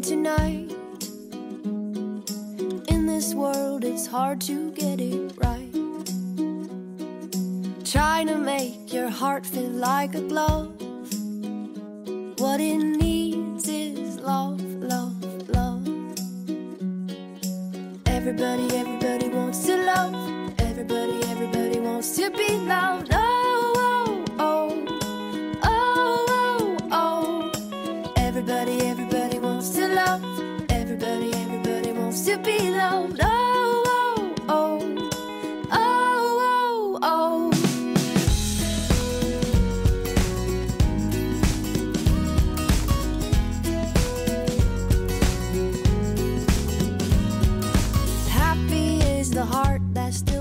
And tonight, in this world, it's hard to get it right. Trying to make your heart feel like a glove. What it needs is love, love, love. Everybody, everybody wants to love. Everybody, everybody wants to be loved. Oh, oh, oh, oh, oh, oh. Everybody, everybody wants to love. Everybody, everybody wants to be loved. Oh, oh, oh, oh, oh, oh. Happy is the heart that still